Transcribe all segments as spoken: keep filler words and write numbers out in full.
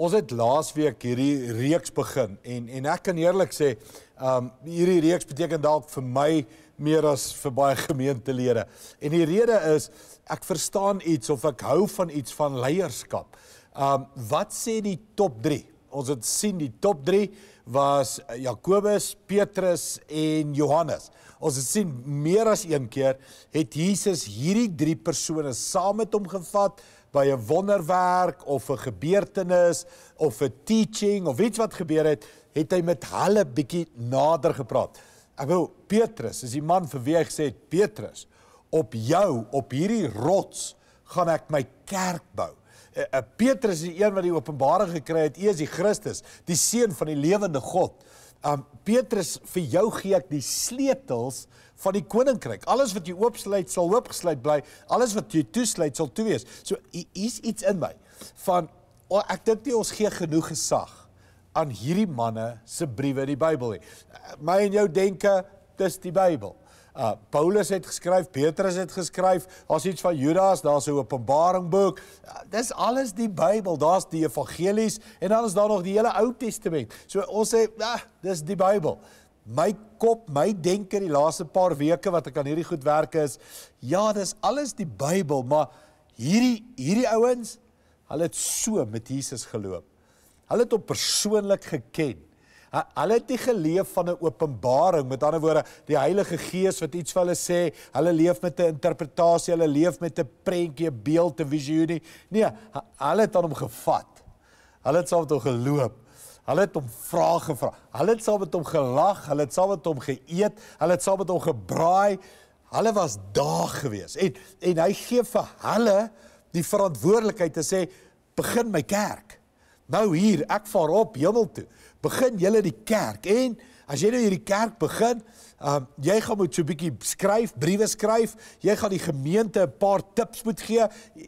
Ons het laasweek hierdie reeks begin en en ek kan eerlik sê, um hierdie reeks beteken dalk vir my meer as vir baie gemeentelede. En die rede is ek verstaan iets of ek hou van iets van leierskap. Um wat sê die top drie? Ons het sien die top drie was Jakobus, Petrus en Johannes. Ons het sien meer as een keer het Jesus hierdie drie persone saam met hom gevat by 'n wonderwerk of 'n gebeurtenis of 'n teaching of iets wat gebeur het, het hy met hulle bietjie nader gepraat. Ek bedoel, Petrus is die man vir wie hy gesê het, Petrus, op jou, op hierdie rots gaan ek my kerk bou. Uh, Petrus is die een wat die openbaring gekry het, hy is die Christus, die seun van die lewende God. Um, Petrus, vir jou gee ek die sleutels van die koninkryk. Alles wat jy oopsluit sal oopgesluit bly, alles wat jy toesluit sal toe wees. So, hier is iets in my, van, oh, ek dink nie ons gee genoeg gesag aan hierdie manne se briewe in die Bybel nie. My en jou denke, dis die Bybel. Uh, Paulus het geskryf, Petrus het geskryf, daar's iets van Judas, daar's 'n Openbaring boek, uh, dis alles die Bybel, daar's die evangelies, en dan is daar nog die hele Ou Testament. So ons sê, ah, dis die Bybel. My kop, my denke die laaste paar weke wat ek aan hierdie goed werk is, ja, dis alles die Bybel, maar hierdie, hierdie ouens, hulle het so met Jesus geloop. Hulle het hom persoonlik geken. Hulle het nie geleef van 'n openbaring, met ander woorde, die Heilige Gees wat iets vir hulle sê, hulle leef met 'n interpretasie, hulle leef met 'n prentjie, 'n beeld, 'n visioenie. Nee, hulle het aan hom gevat. Hulle het saam met hom geloop. Hulle het hom vrae gevra. Hulle het saam met hom gelag, hulle het saam met hom geëet, hulle het saam met hom gebraai. Hulle was daar gewees. En en hy gee vir hulle die verantwoordelikheid te sê, begin my kerk. Nou hier, ek vaar op hemel toe. Begin julle die kerk, en as jy nou hierdie kerk begin, um, jy gaan moet so 'n bietjie skryf, briewe skryf, jy gaan die gemeente 'n paar tips moet gee,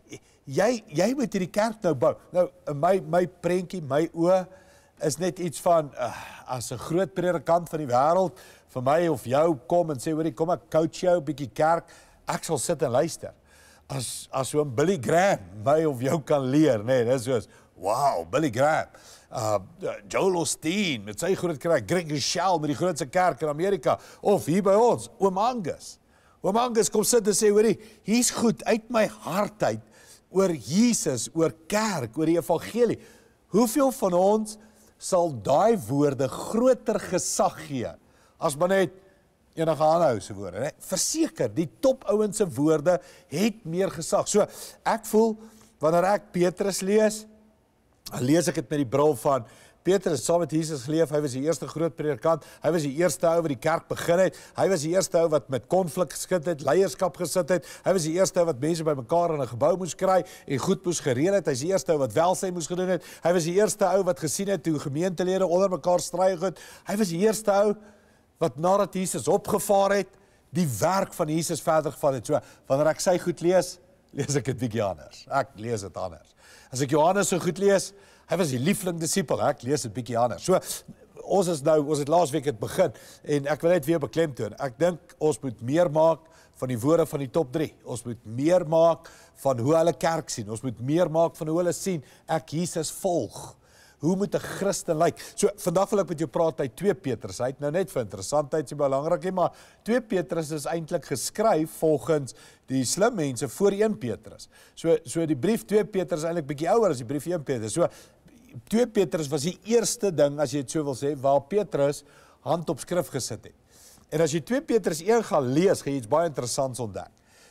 jy, jy moet hierdie kerk nou bou. Nou, my, my prentjie, my oë, is net iets van, uh, as 'n groot predikant van die wêreld, vir my of jou kom en sê, hoorie, kom ek coach jou 'n bietjie kerk, ek sal sit en luister. As, as so 'n Billy Graham, my of jou kan leer, nee, dis soos, wow, Billy Graham, uh, Joel Osteen met sy groot kerk, Greg Rochelle met die grootste kerk in Amerika, of hier by ons, Oom Angus. Oom Angus kom sit en sê, hoorie, hier's goed uit my hart uit, oor Jesus, oor kerk, oor die evangelie. Hoeveel van ons sal daai woorde groter gesag gee, as maar net enige aanhou se woorde, ne? Verseker, die top ouens se woorde het meer gesag. So, ek voel, wanneer ek Petrus lees, dan lees ek dit met die bril van, Petrus het saam met Jesus geleef, hy was die eerste groot predikant, hy was die eerste ou wat die kerk begin het, hy was die eerste ou wat met konflik geskit het, leierskap gesit het, hy was die eerste ou wat mense by mekaar in 'n gebou moes kry, en goed moes gereël het, hy is die eerste ou wat welsyn moes gedoen het, hy was die eerste ou wat gesien het, hoe gemeentelede onder mekaar stry goed, hy was die eerste ou, wat nadat Jesus opgevaar het, die werk van Jesus verder gevat het. So, wanneer ek sy goed lees, lees ek dit bietjie anders. Ek lees dit anders. As ek Johannes so goed lees, hy was die liefling disipel, ek lees dit bietjie anders. So, ons is nou, ons het laasweek het begin, en ek wil net weer beklemtoon, ek dink ons moet meer maak van die woorde van die top drie. Ons moet meer maak van hoe hulle kerk sien. Ons moet meer maak van hoe hulle sien, ek Jesus volg. Hoe moet 'n Christen lyk? So, vandag wil ek met jou praat uit twee Petrus. Hy het nou net vir interessantheid so belangrik, maar twee Petrus is eintlik geskryf volgens die slim mense voor een Petrus. So, so die brief twee Petrus is eintlik bietjie ouer as die brief een Petrus. So, twee Petrus was die eerste ding, as jy dit so wil sê, waar Petrus hand op skrif gesit het. En as jy twee Petrus een gaan lees, gaan jy iets baie interessants ontdek.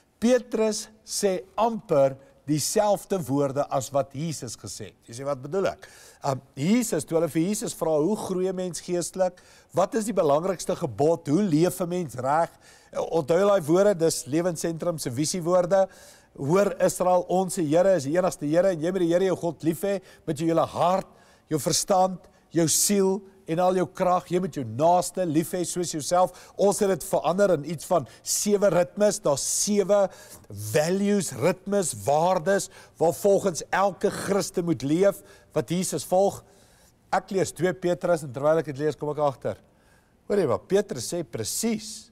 Petrus sê amper dieselfde woorde as wat Jesus gesê het. Jy sê, wat bedoel ek? Um, Jesus, toe hulle vir Jesus vra, hoe groei 'n mens geestelik? Wat is die belangrikste gebod? Hoe leef 'n mens reg? Onthou daai woorde, dis Lewensentrum se visiewoorde. Hoor Israel, ons Here is die enigste Here, en jy moet die Here jou God lief hê met jou hele hart, jou verstand, jou siel en al jou krag. Jy moet jou naaste lief hê soos jouself. Ons het dit verander in iets van sewe ritmes, daar's sewe values, ritmes, waardes, waar volgens elke Christen moet leef, wat Jesus volg. Ek lees twee Petrus, en terwyl ek dit lees, kom ek agter. Hoor jy wat, Petrus sê presies,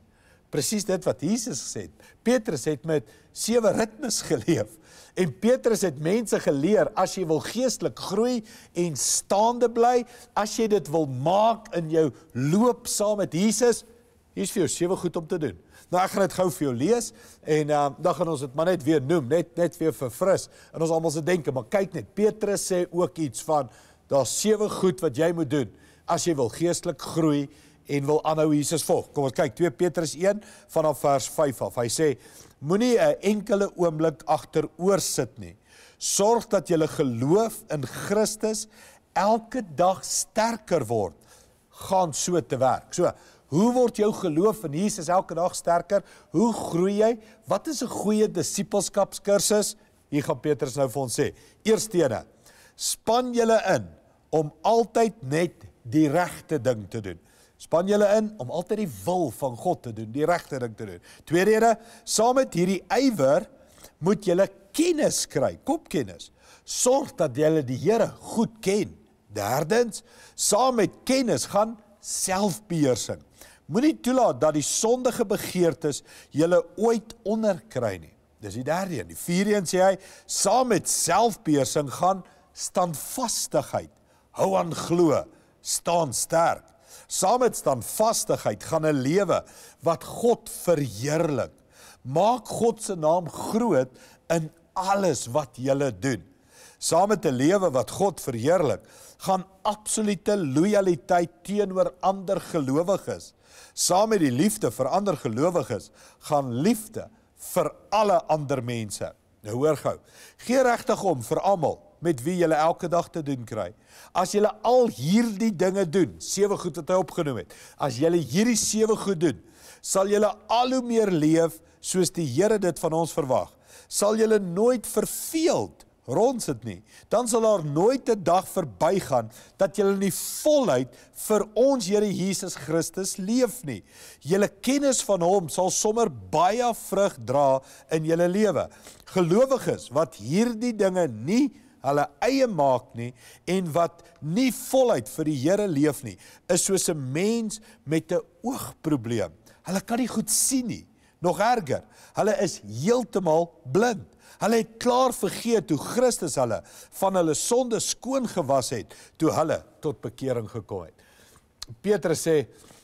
Presies dit wat Jesus gesê het. Petrus het met sewe ritmes geleef. En Petrus het mense geleer, as jy wil geestelik groei en staande bly, as jy dit wil maak in jou loop saam met Jesus, hier is vir jou sewe goed om te doen. Nou ek gaan dit gou vir jou lees, en uh, dan gaan ons dit maar net weer noem, net, net weer verfris, en ons almal se denke, maar kyk net, Petrus sê ook iets van, daar is sewe goed wat jy moet doen, as jy wil geestelik groei, en wil aanhou Jesus volg. Kom ons kyk, twee Petrus een, vanaf vers vyf af, hy sê, moenie 'n enkele oomblik agteroor sit nie. Sorg dat julle geloof in Christus elke dag sterker word. Gaan so te werk. So, hoe word jou geloof in Jesus elke dag sterker? Hoe groei jy? Wat is 'n goeie disippelskapskursus? Hier gaan Petrus nou vir ons sê. Eerstene, span julle in om altyd net die regte ding te doen. Span julle in om altyd die wil van God te doen, die regte ding te doen. Tweede, saam met hierdie ywer moet julle kennis kry, kopkennis. Sorg dat julle die Here goed ken. Derdens, saam met kennis gaan selfbeheersing. Moenie toelaat dat die sondige begeertes julle ooit onderkry nie. Dis die derde een. Die vierde een sê hy, saam met selfbeheersing gaan standvastigheid. Hou aan glo, staan sterk. Saam met standvastigheid gaan 'n lewe wat God verheerlik. Maak God se naam groot in alles wat julle doen. Saam met 'n lewe wat God verheerlik, gaan absolute lojaliteit teenoor ander gelowiges. Saam met die liefde vir ander gelowiges, gaan liefde vir alle ander mense. Nou hoor gou, gee regtig om vir almal met wie julle elke dag te doen kry. As julle al hierdie dinge doen, sewe goed wat hy opgenoem het, as julle hierdie sewe goed doen, sal julle al hoe meer leef soos die Here dit van ons verwag. Sal julle nooit verveeld rondsit nie. Dan sal daar nooit 'n dag verbygaan dat julle in die volheid vir ons Here Jesus Christus leef nie. Julle kennis van hom sal sommer baie vrug dra in julle lewe. Gelowiges wat hierdie dinge nie hulle eie maak nie, en wat nie voluit vir die Here leef nie, is soos 'n mens met 'n oogprobleem. Hulle kan nie goed sien nie. Nog erger, hulle is heeltemal blind. Hulle het klaar vergeet hoe Christus hulle van hulle sonde skoon gewas het, toe hulle tot bekering gekom het. Petrus sê,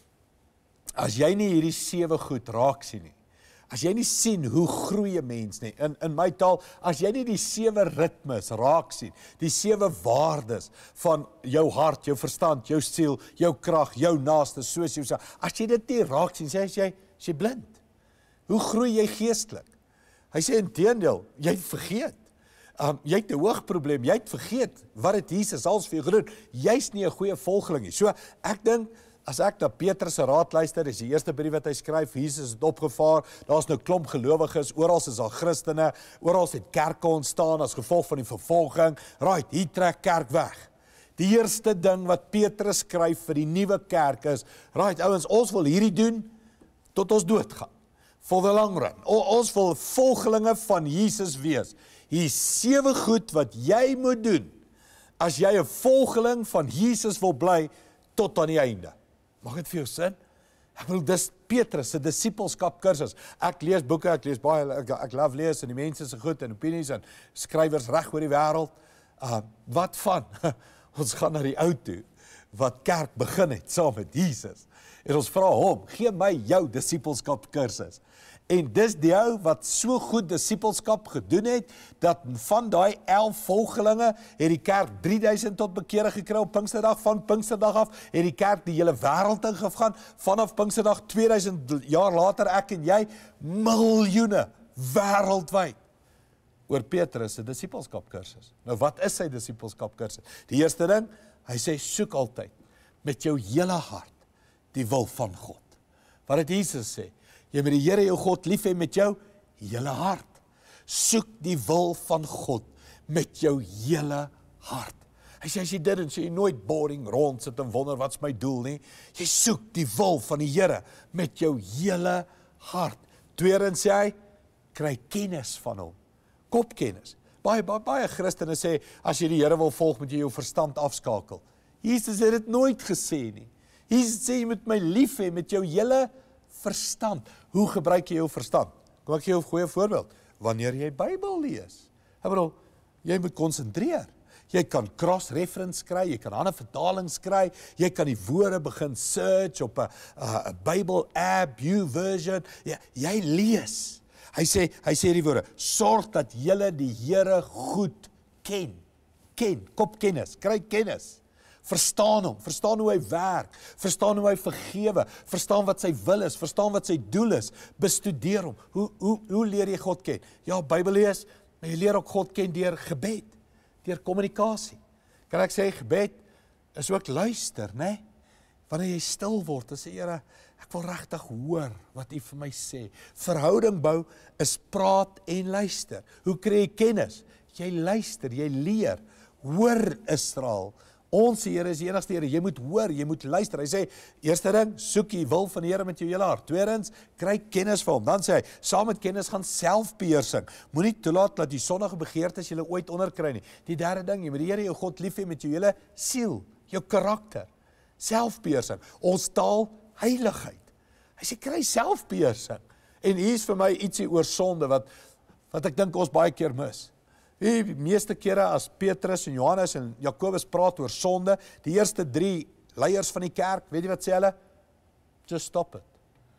as jy nie hierdie sewe goed raak sien nie, as jy nie sien hoe groei 'n mens nie, in, in my taal, as jy nie die sewe ritmes raak sien, die sewe waardes van jou hart, jou verstand, jou siel, jou krag, jou naaste, soos jouself, as jy dit nie raak sien, sê as jy, as jy blind. Hoe groei jy geestelik? Hy sê inteendeel, jy het vergeet. Um, jy het 'n hoogprobleem, jy het vergeet wat het Jesus als vir jou gedoen. Jy's nie 'n goeie volgeling nie. So ek dink, as ek na Petrus se raad luister, dis die eerste brief wat hy skryf, Jesus het opgevaar, daar's nou klomp gelowiges, oral is al Christene, oral het kerke ontstaan as gevolg van die vervolging. Right, hier trek kerk weg. Die eerste ding wat Petrus skryf vir die nuwe kerk is, right ouens, ons wil hierdie doen tot ons doodgaan. For the long run. O, ons wil volgelinge van Jesus wees. Hier sewe goed wat jy moet doen as jy 'n volgeling van Jesus wil bly tot aan die einde. Mag dit vir jou sin? Ek bedoel, dis Petrus se disippelskap kursus. Ek lees boeke, ek lees baie, ek, ek love lees en die mense se goed en opinies en skrywers reg oor die wêreld. Uh, wat van? Ons gaan na die ou toe wat kerk begin het saam met Jesus. En ons vra hom, gee my jou disippelskap kursus. En dis die ou wat so goed disippelskap gedoen het, dat van daai elf volgelinge het die kerk drie duisend tot bekering gekry op Pinksterdag, van Pinksterdag af het die kerk die hele wêreld ingegaan, vanaf Pinksterdag twee duisend jaar later, ek en jy, miljoene wêreldwyd. Oor Petrus se disippelskap kursus. Nou wat is sy disippelskap kursus? Die eerste ding, hy sê soek altyd met jou hele hart die wil van God. Wat het Jesus sê? Jy moet die Here jou God lief hê met jou hele hart. Soek die wil van God met jou hele hart. Hy sê as jy dit doen, sê jy nooit boring rond sit en wonder wat's my doel nie. Jy soek die wil van die Here met jou hele hart. Tweedens sê hy, kry kennis van hom. Kopkennis. Baie, baie, baie Christene sê, as jy die Here wil volg, moet jy jou verstand afskakel. Jesus het dit nooit gesê nie. Jesus sê, jy moet my lief hê met jou hele verstand. Hoe gebruik jy jou verstand? Kom ek gee jou 'n goeie voorbeeld. Wanneer jy Bybel lees. Ek bedoel, jy moet konsentreer. Jy kan cross-reference kry, jy kan ander vertalings kry, jy kan die woorde begin search op 'n 'n Bybel app, YouVersion. Ja, jy lees. Hy sê, hy sê die woorde, sorg dat julle die Here goed ken. Ken, kop kennis, kry kennis. Verstaan hom, verstaan hoe hy werk, verstaan hoe hy vergewe, verstaan wat sy wil is, verstaan wat sy doel is, bestudeer hom. Hoe, hoe, hoe leer jy God ken? Ja, Bybel lees, maar jy leer ook God ken deur gebed, deur kommunikasie. Kan ek sê, gebed is ook luister, né? Wanneer jy stil word, dan sê Here, ek wil regtig hoor wat U vir my sê. Verhouding bou is praat en luister. Hoe kry jy kennis? Jy luister, jy leer. Hoor Israel, ons Here is die enigste Here, jy moet hoor, jy moet luister. Hy sê, eerste ding, soek die wil van die Here met jou hele hart. Tweedens, kry kennis van hom. Dan sê hy, saam met kennis gaan selfbeheersing. Moenie toelaat dat die sondige begeertes julle ooit onderkry nie. Die derde ding, jy moet die Here jou God lief hê met jou hele siel, jou karakter. Selfbeheersing. Ons taal heiligheid. Hy sê, kry selfbeheersing. En hier is vir my ietsie oor sonde wat wat ek dink ons baie keer mis. Die meeste kere as Petrus en Johannes en Jakobus praat oor sonde, die eerste drie leiers van die kerk, weet jy wat sê hulle? Just stop it.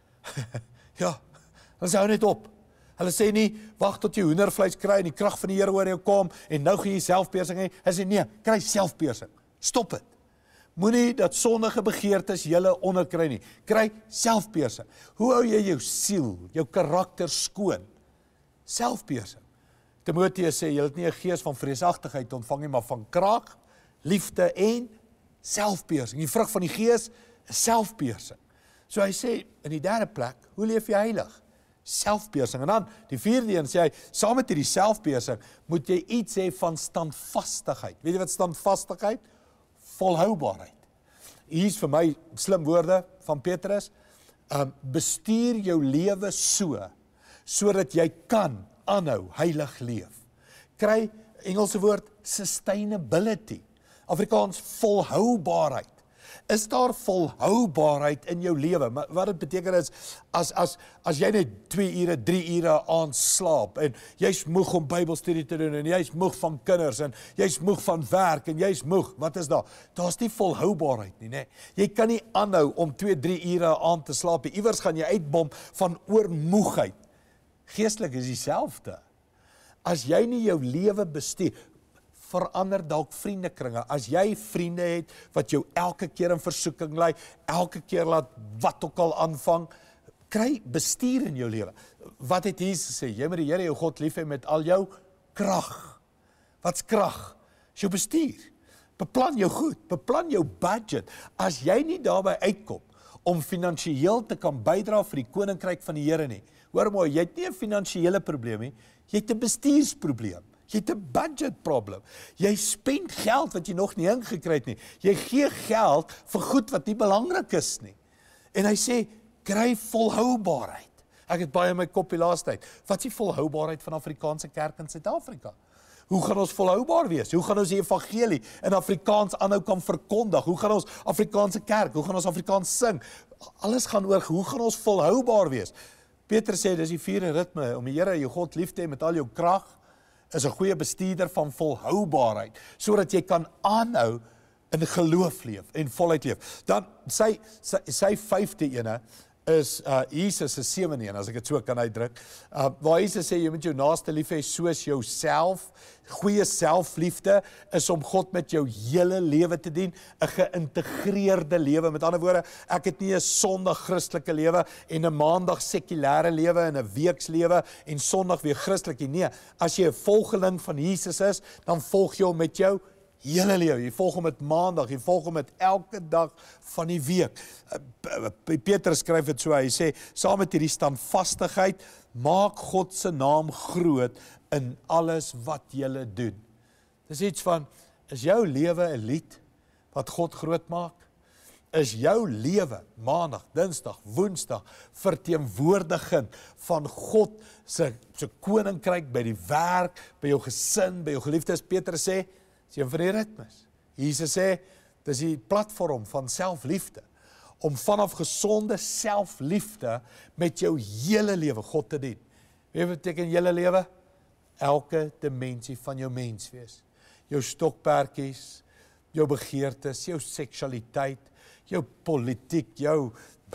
Ja, hulle sê hou net op. Hulle sê nie, wag tot jy hoendervleis kry en die krag van die Here oor jou kom en nou gaan jy selfbeheersing hê. Hulle sê nee, kry selfbeheersing. Stop it. Moenie dat sondige begeertes julle onderkry nie. Kry selfbeheersing. Hoe hou jy jou siel, jou karakter skoon? Selfbeheersing. Timoteus sê, jy het nie 'n gees van vreesagtigheid ontvang nie, maar van krag, liefde en selfbeheersing. Die vrug van die gees is selfbeheersing. So hy sê, in die derde plek, hoe leef jy heilig? Selfbeheersing. En dan, die vierde een sê hy, saam met hierdie selfbeheersing, moet jy iets hê van standvastigheid. Weet jy wat standvastigheid? Volhoubaarheid. Hier is vir my slim woorde van Petrus. Um, bestuur jou lewe so, sodat jy kan aanhou heilig leef. Kry, Engelse woord, sustainability. Afrikaans, volhoubaarheid. Is daar volhoubaarheid in jou lewe? Maar wat dit beteken is, as, as, as jy net twee ure, drie ure aan slaap, en jy's moeg om Bybelstudie te doen, en jy's moeg van kinders, en jy's moeg van werk, en jy's moeg, wat is daar? Daar's nie volhoubaarheid nie, nee. Jy kan nie aanhou om twee, drie ure aan te slaap, iewers gaan jy uitbom van oormoegheid. Geestelik is dieselfde. As jy nie jou lewe bestuur, verander dalk vriendekringe. As jy vriende het wat jou elke keer in versoeking lei, elke keer laat wat ook al aanvang, kry bestuur in jou lewe. Wat het Jesus gesê? Jy moet die Here jou God lief hê met al jou krag. Wat's krag? Is jou bestuur. Beplan jou goed, beplan jou budget. As jy nie daarby uitkom om finansiëel te kan bydra vir die koninkryk van die Here nie. Hoor mooi, jy het nie 'n finansiële probleem nie, jy het 'n bestuursprobleem. Jy het 'n budget problem. Jy spend geld wat jy nog nie ingekry het nie. Jy gee geld vir goed wat nie belangrik is nie. En hy sê, kry volhoubaarheid. Ek het baie in my kop die laaste tyd. Wat is die volhoubaarheid van Afrikaanse kerk in Suid-Afrika? Hoe gaan ons volhoubaar wees? Hoe gaan ons die evangelie in Afrikaans aanhou kan verkondig? Hoe gaan ons Afrikaanse kerk, hoe gaan ons Afrikaans sing? Alles gaan oor, hoe gaan ons volhoubaar wees? Petrus sê, dis die vierde ritme, om die Here jou God lief te hê met al jou krag, is 'n goeie bestuurder van volhoubaarheid, sodat jy kan aanhou in geloof leef en voluit leef. Dan sy sy, sy vyfde ene is uh, Jesus se sewende een, as ek dit so kan uitdruk. Uh, waar Jesus sê jy moet jou naaste lief hê soos jouself. Goeie selfliefde is om God met jou hele lewe te dien, 'n geïntegreerde lewe. Met ander woorde, ek het nie 'n Sondag Christelike lewe en 'n Maandag sekulêre lewe en 'n weekslewe en Sondag weer Christelik nie. Nee, as jy 'n volgeling van Jesus is, dan volg jy hom met jou hele lewe. Jy volg hom met Maandag, jy volg hom met elke dag van die week. Petrus skryf dit so, hy sê, saam met hierdie standvastigheid, maak God se naam groot in alles wat julle doen. Dis iets van, is jou lewe 'n lied wat God groot maak? Is jou lewe, Maandag, Dinsdag, Woensdag, verteenwoordiging van God se se koninkryk by die werk, by jou gesin, by jou geliefdes? Petrus sê, dis een van die ritmes. Jesus sê, dis die platform van selfliefde, om vanaf gesonde selfliefde met jou hele lewe God te dien. Weet wat beteken hele lewe? Elke dimensie van jou menswees. Jou stokperdjies, jou begeertes, jou seksualiteit, jou politiek, jou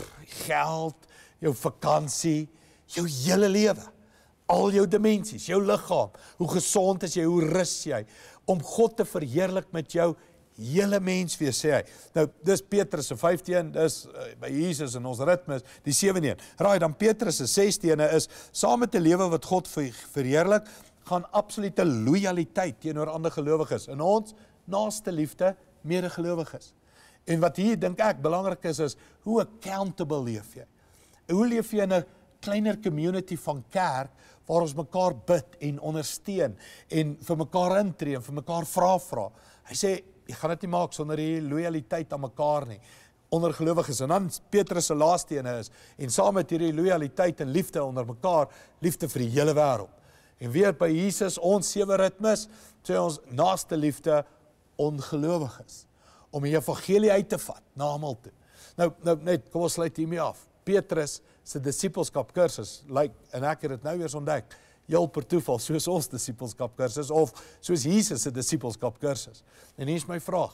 geld, jou vakansie, jou hele lewe. Al jou dimensies, jou liggaam, hoe gesond is jy, hoe rus jy, om God te verheerlik met jou hele menswees, sê hy. Nou, dis Petrus se vyftien, dis uh, by Jesus in ons ritmes, die sewende een. Raai, dan Petrus se sestene is, saam met 'n lewe wat God ver, verheerlik, gaan absolute loyaliteit teenoor ander gelowiges. In ons naaste liefde, medegelowiges. En wat hier, dink ek, belangrik is, is, hoe accountable leef jy? Hoe leef jy in 'n kleiner community van kerk, waar ons mekaar bid en ondersteun, en vir mekaar intree, en vir mekaar vra vra. Hy sê, jy gaan dit nie maak sonder die loyaliteit aan mekaar nie, onder gelowiges. En dan Petrus se laaste ene is, en saam met hierdie loyaliteit en liefde onder mekaar, liefde vir die hele wêreld. En weer by Jesus, ons sewe ritmes, sê ons naaste liefde ongelowiges, om die evangelie uit te vat, na almal toe. Nou, nou net, kom ons sluit hiermee af. Petrus se disipelskap kursus, lyk, en ek het dit nou weer ontdek, heel per toeval, soos ons disipelskap kursus, of soos Jesus se disipelskap kursus. En hier is my vraag,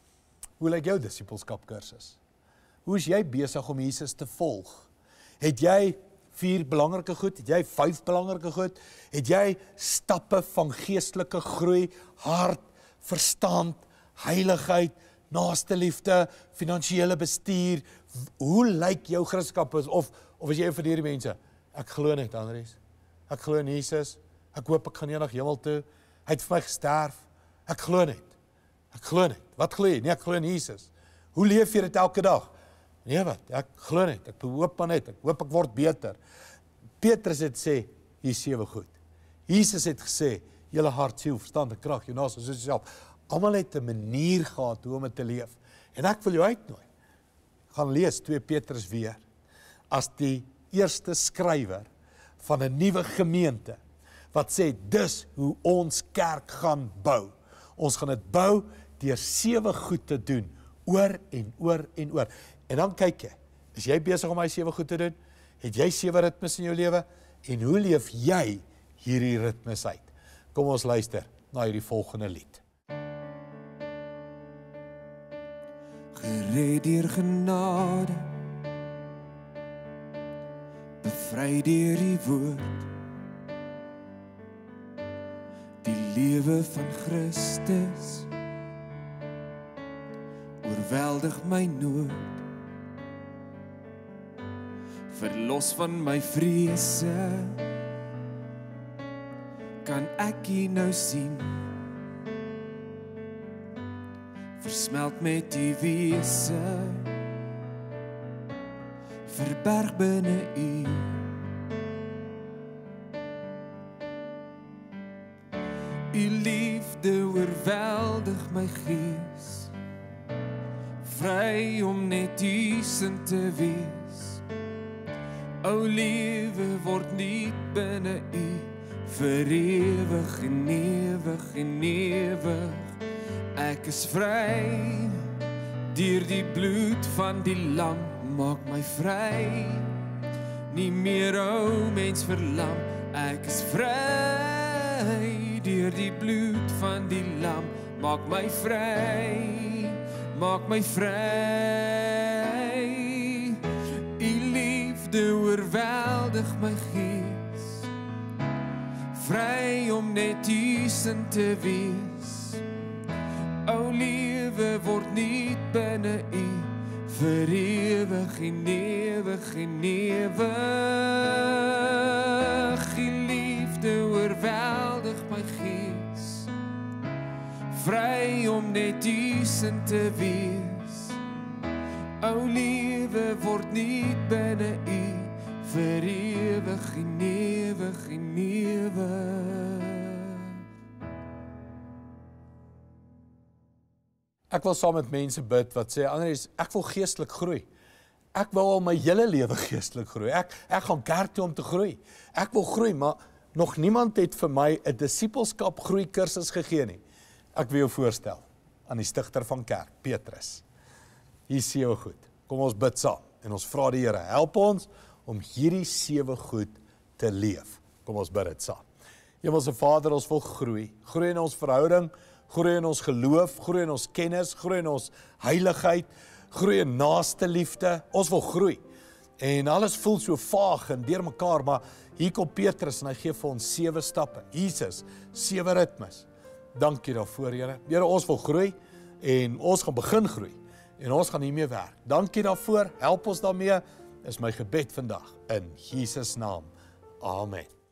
hoe lyk jou disipelskap kursus? Hoe is jy besig om Jesus te volg? Het jy vier belangrike goed? Het jy vyf belangrike goed? Het jy stappe van geestelike groei, hart, verstand, heiligheid, naaste liefde, finansiële bestuur? Hoe lyk jou Christendom? Of, of is jy vir hierdie mense? Ek glo net, Andries. Ek glo in Jesus. Ek hoop ek gaan eendag hemel toe. Hy het vir my gesterf. Ek glo net. Ek glo net. Wat glo jy? Nee, ek glo in Jesus. Hoe leef jy dit elke dag? Nee wat, ek glo net. Ek hoop maar net. Ek hoop ek word beter. Petrus het sê, hier sewe goed. Jesus het gesê, julle hart, siel, verstand en krag, jou naaste soos jouself. Almal het 'n manier gehad hoe om dit te leef. En ek wil jou uitnooi. Gaan lees twee Petrus weer. As die eerste skrywer van 'n nuwe gemeente, wat sê, dis hoe ons kerk gaan bou. Ons gaan dit bou deur sewe goed te doen, oor en oor en oor. En dan kyk jy, is jy besig om hy sewe goed te doen? Het jy sewe ritmes in jou lewe? En hoe leef jy hierdie ritmes uit? Kom ons luister na hierdie volgende lied. Gered deur genade, bevry deur die woord, die lewe van Christus oorweldig my nood, verlos van my vrese, kan ek U nou sien, versmelt met die wese, verberg binne U. U liefde oorweldig my gees, vry om net U sin te wees. O lewe word nie binne U, vir ewig en ewig en ewig. Ek is vry, deur die bloed van die lam, maak my vry, nie meer ou mens verlam. Ek is vry, deur die bloed van die lam, maak my vry, maak my vry. U liefde oorweldig my gees, vry om net U sin te wees. O lewe word nie binne U, vir ewig en ewig en ewig. U liefde oorweldig my gees, vry om net U sin te wees. O lewe word nie binne U, vir ewig en ewig en ewig. Ek wil saam met mense bid wat sê, Andries, ek wil geestelik groei. Ek wil al my hele lewe geestelik groei. Ek, ek gaan kerk toe om te groei. Ek wil groei, maar nog niemand het vir my 'n disipelskap groei kursus gegee nie. Ek wil jou voorstel aan die stigter van kerk, Petrus. Hier is sewe goed. Kom Kom ons bid saam en ons vra die Here, help ons om hierdie sewe goed te leef. Kom ons bid dit saam. Hemelse Vader, ons wil groei. Groei in ons verhouding, groei in ons geloof, groei in ons kennis, groei in ons heiligheid, groei in naaste liefde. Ons wil groei. En alles voel so vaag en deurmekaar, maar hier kom Petrus en hy gee vir ons sewe stappe. Jesus, sewe ritmes. Dankie daarvoor, Here. Here, ons wil groei en ons gaan begin groei. En ons gaan hiermee werk. Dankie daarvoor. Help ons daarmee. Is my gebed vandag in Jesus naam. Amen.